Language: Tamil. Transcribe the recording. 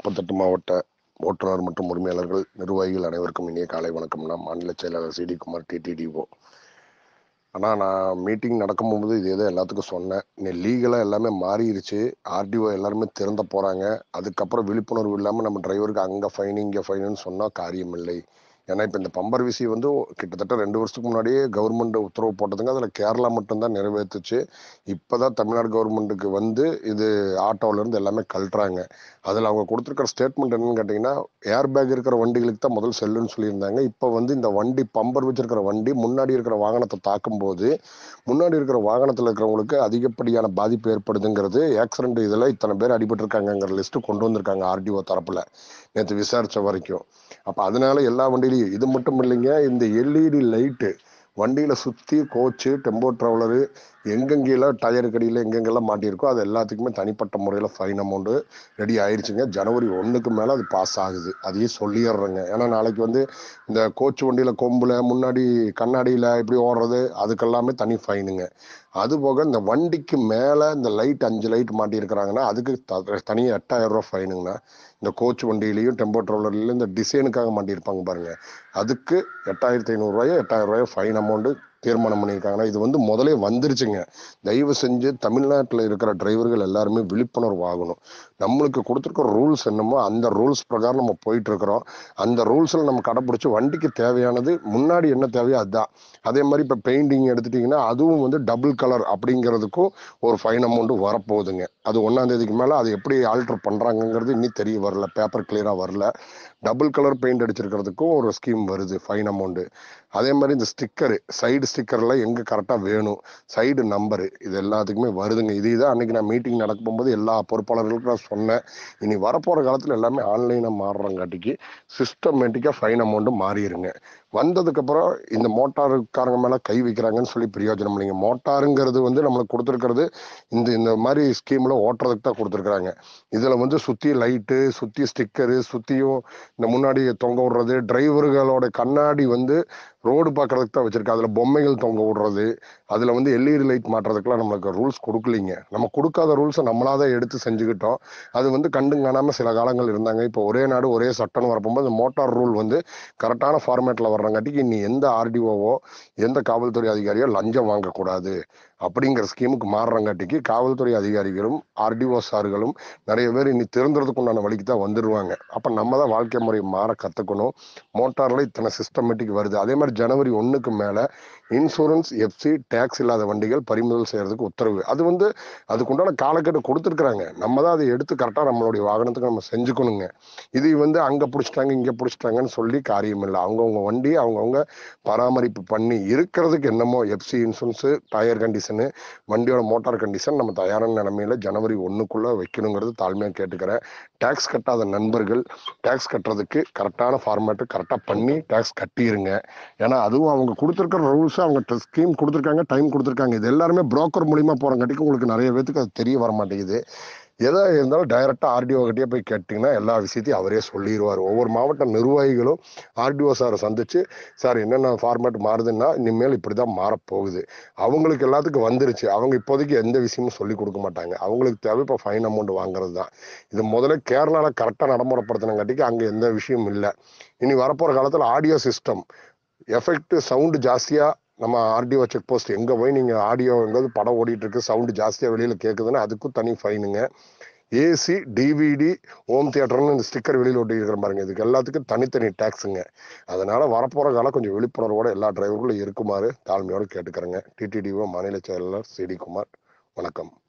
48 மாவட்ட ஓட்டுநர் மற்றும் உரிமையாளர்கள், நிர்வாகிகள் அனைவருக்கும் இனிய காலை வணக்கம்னா. மாநில செயலாளர் சி.டி. குமார், டிடிடிஓ. ஆனால் நான் மீட்டிங் நடக்கும்போது இது ஏதோ எல்லாத்துக்கும் சொன்னேன். இன்னும் லீகலாக எல்லாமே மாறிடுச்சு. ஆர்டிஓ எல்லாருமே திறந்த போகிறாங்க. அதுக்கப்புறம் விழிப்புணர்வு இல்லாமல் நம்ம டிரைவருக்கு அங்கே ஃபைன் இங்கே ஃபைனுன்னு சொன்னால் காரியம் இல்லை. ஏன்னா இப்போ இந்த பம்பர் விசி வந்து கிட்டத்தட்ட 2 வருஷத்துக்கு முன்னாடியே கவர்மெண்ட் உத்தரவு போட்டதுங்க. அதில் கேரளா மட்டும்தான் நிறைவேற்றுச்சு. இப்போ தான் தமிழ்நாடு கவர்மெண்ட்டுக்கு வந்து இது ஆட்டோவிலேருந்து எல்லாமே கழட்டுறாங்க. அதில் அவங்க கொடுத்துருக்கிற ஸ்டேட்மெண்ட் என்னன்னு கேட்டிங்கன்னா, ஏர் பேக் இருக்கிற வண்டிகளுக்கு தான் முதல் செல்லுன்னு சொல்லியிருந்தாங்க. இப்போ வந்து இந்த வண்டி பம்பர் வச்சிருக்கிற வண்டி முன்னாடி இருக்கிற வாகனத்தை தாக்கும்போது முன்னாடி இருக்கிற வாகனத்தில் இருக்கிறவங்களுக்கு அதிகப்படியான பாதிப்பு ஏற்படுதுங்கிறது, ஆக்சிடென்ட் இதில் இத்தனை பேர் அடிபட்டிருக்காங்கிற லிஸ்ட்டு கொண்டு வந்திருக்காங்க ஆர்டிஓ தரப்பில் நேற்று விசாரித்த வரைக்கும். அப்போ அதனால எல்லா வண்டியிலையும் இது மட்டும் இல்லைங்க, இந்த எல்இடி லைட்டு வண்டியில் சுற்றி கோச்சு, டெம்போ ட்ராவலரு எங்கெங்கெல்லாம் டயர் கடியில் எங்கெங்கெல்லாம் மாட்டியிருக்கோ அது எல்லாத்துக்குமே தனிப்பட்ட முறையில் ஃபைன் அமௌண்ட்டு ரெடி ஆயிடுச்சுங்க. ஜனவரி 1க்கு மேலே அது பாஸ் ஆகுது. அதையும் சொல்லிடுறேங்க. ஏன்னா நாளைக்கு வந்து இந்த கோச்சு வண்டியில் கொம்பில் முன்னாடி கண்ணாடியில் இப்படி ஓடுறது அதுக்கெல்லாமே தனி ஃபைனுங்க. அதுபோக இந்த வண்டிக்கு மேலே இந்த லைட் 5 லைட் மாட்டியிருக்கிறாங்கன்னா அதுக்கு தனியாக 8000 ரூபா ஃபைனுங்கண்ணா. இந்த கோச் வண்டியிலையும் டெம்போ ட்ராவலர்லையும் இந்த டிசைனுக்காக மாட்டியிருப்பாங்க பாருங்க, அதுக்கு 8500 8000 ஃபைன் அமௌண்ட்டு தீர்மானம் பண்ணியிருக்காங்கன்னா இது வந்து முதலே வந்துருச்சுங்க. தயவு செஞ்சு தமிழ்நாட்டில் இருக்கிற டிரைவர்கள் எல்லாருமே விழிப்புணர்வு ஆகணும். நம்மளுக்கு கொடுத்துருக்க ரூல்ஸ் என்னமோ அந்த ரூல்ஸ் பிரகாரம் நம்ம போயிட்டு இருக்கிறோம். அந்த ரூல்ஸில் நம்ம கடைப்பிடிச்சி வண்டிக்கு தேவையானது முன்னாடி என்ன தேவையோ அதுதான். அதே மாதிரி இப்போ பெயிண்டிங் எடுத்துட்டிங்கன்னா அதுவும் வந்து டபுள் கலர் அப்படிங்கிறதுக்கும் ஒரு ஃபைன் அமௌண்ட்டு வரப்போகுதுங்க. அது 1ஆம் தேதிக்கு மேலே அது எப்படி ஆல்ட்ரு பண்ணுறாங்கங்கிறது இன்னும் தெரிய வரல, பேப்பர் கிளியராக வரல. டபுள் கலர் பெயிண்ட் அடிச்சிருக்கிறதுக்கும் ஒரு ஸ்கீம் வருது ஃபைன் அமௌண்ட்டு. அதே மாதிரி இந்த ஸ்டிக்கரு, சைடு ஸ்டிக்கர்லாம் எங்கே கரெக்டாக வேணும், சைடு நம்பரு, இது எல்லாத்துக்குமே வருதுங்க. இதுதான் அன்றைக்கி நான் மீட்டிங் நடக்க போகும்போது எல்லா பொறுப்பாளர்களுக்கும் நான் சொன்னேன். இனி வரப்போகிற காலத்தில் எல்லாமே ஆன்லைனாக மாறுறங்காட்டிக்கு சிஸ்டமேட்டிக்காக ஃபைன் அமௌண்ட்டு மாறிடுங்க. வந்ததுக்கப்புறம் இந்த மோட்டாருக்காரங்க மேலே கை வைக்கிறாங்கன்னு சொல்லி பிரயோஜனம் இல்லைங்க. மோட்டாருங்கிறது வந்து நம்மளுக்கு கொடுத்துருக்கிறது இந்த மாதிரி ஸ்கீமில் ஓட்டுறதுக்கு தான் கொடுத்துருக்குறாங்க. இதில் வந்து சுற்றி லைட்டு, சுற்றி ஸ்டிக்கரு, சுற்றியும் இந்த முன்னாடி தொங்க விடுறது, டிரைவர்களோட கண்ணாடி வந்து ரோடு பார்க்கறதுக்கு தான் வச்சிருக்கேன். அதில் பொம்மைகள் தொங்க விடுறது, அதில் வந்து எல்இடி லைட் மாட்டுறதுக்குலாம் நம்மளுக்கு ரூல்ஸ் கொடுக்கலிங்க. நம்ம கொடுக்காத ரூல்ஸை நம்மளாதான் எடுத்து செஞ்சுக்கிட்டோம். அது வந்து கண்டும் காணாமல் சில காலங்கள் இருந்தாங்க. இப்போ ஒரே நாடு ஒரே சட்டம்னு வரப்போகும்போது இந்த மோட்டார் ரூல் வந்து கரெக்டான ஃபார்மேட்டில் வர்றங்காட்டிக்கு இனி எந்த ஆர்டிஓவோ எந்த காவல்துறை அதிகாரியோ லஞ்சம் வாங்கக்கூடாது அப்படிங்கிற ஸ்கீமுக்கு மாறுறங்காட்டிக்கு காவல்துறை அதிகாரிகளும் ஆர்டிஓ சார்களும் நிறைய பேர் இனி திருந்துறதுக்கு உண்டான வழிக்கு தான் வந்துடுவாங்க. அப்போ நம்ம தான் வாழ்க்கை முறை மாற கற்றுக்கணும். மோட்டாரில் இத்தனை சிஸ்டமேட்டிக் வருது. அதே மாதிரி ஜனவரி 1க்கு மேலே இன்சூரன்ஸ், எஃப்சி, டேக்ஸ் இல்லாத வண்டிகள் பறிமுதல் செய்யறதுக்கு உத்தரவு. அது வந்து அதுக்குண்டான காலக்கெடு கொடுத்துருக்குறாங்க. நம்ம தான் அதை எடுத்து கரெக்டாக நம்மளுடைய வாகனத்துக்கு நம்ம செஞ்சுக்கணுங்க. இது வந்து அங்கே பிடிச்சிட்டாங்க இங்கே பிடிச்சிட்டாங்கன்னு சொல்லி காரியம் இல்லை. அவங்கவுங்க வண்டி அவங்கவுங்க பராமரிப்பு பண்ணி இருக்கிறதுக்கு என்னமோ எஃப்சி, இன்சூரன்ஸு, டயர் கண்டிஷனு, வண்டியோட மோட்டார் கண்டிஷன் நம்ம தயாரான நிலைமையில ஜனவரி 1க்குள்ளே வைக்கணுங்கிறது தாழ்மையாக கேட்டுக்கிறேன். டேக்ஸ் கட்டாத நண்பர்கள் டேக்ஸ் கட்டுறதுக்கு கரெக்டான ஃபார்மேட்டு கரெக்டாக பண்ணி டேக்ஸ் கட்டிடுங்க. ஏன்னா அதுவும் அவங்க கொடுத்துருக்கிற ரூல்ஸு அவங்க ஸ்கீம் கொடுத்துருக்காங்க, டைம் கொடுத்துருக்காங்க. இது எல்லாருமே புரோக்கர் மூலிமா போகிறங்காட்டிக்கு உங்களுக்கு நிறைய பேத்துக்கு அது தெரிய வர மாட்டேங்குது. எதா இருந்தாலும் டைரெக்டாக ஆர்டிஓ கிட்டே போய் கேட்டிங்கன்னா எல்லா விஷயத்தையும் அவரே சொல்லிடுவார். ஒவ்வொரு மாவட்ட நிர்வாகிகளும் ஆர்டிஓ சாரை சந்திச்சு, சார் என்னென்ன ஃபார்மேட் மாறுதுன்னா இனிமேல் இப்படி தான் மாறப்போகுது. அவங்களுக்கு எல்லாத்துக்கும் வந்துருச்சு. அவங்க இப்போதைக்கு எந்த விஷயமும் சொல்லி கொடுக்க மாட்டாங்க. அவங்களுக்கு தேவை இப்போ ஃபைன் அமௌண்ட் வாங்குறது தான். இது முதல்ல கேரளாவில் கரெக்டாக நடைமுறைப்படுத்தினங்காட்டிக்கு அங்கே எந்த விஷயமும் இல்லை. இனி வரப்போகிற காலத்தில் ஆடியோ சிஸ்டம் எஃபெக்ட் சவுண்டு ஜாஸ்தியாக நம்ம ஆர்டிஓ செக் போஸ்ட் எங்கே போய் நீங்கள் ஆடியோ எங்காவது படம் ஓடிட்டு இருக்கு சவுண்டு ஜாஸ்தியாக வெளியில் கேட்குதுன்னா அதுக்கும் தனி ஃபைனுங்க. ஏசி, டிவிடி, ஹோம் தியேட்டர்னு இந்த ஸ்டிக்கர் வெளியில் ஒட்டி இருக்கிற பாருங்க, இதுக்கு எல்லாத்துக்கும் தனித்தனி டேக்ஸுங்க. அதனால வரப்போகிற காலம் கொஞ்சம் விழிப்புணர்வோட எல்லா டிரைவர்களும் இருக்குமாறு தாழ்மையோடு கேட்டுக்கிறேங்க. டிடிடிஓ மாநில செயலாளர் சி.டி. குமார். வணக்கம்.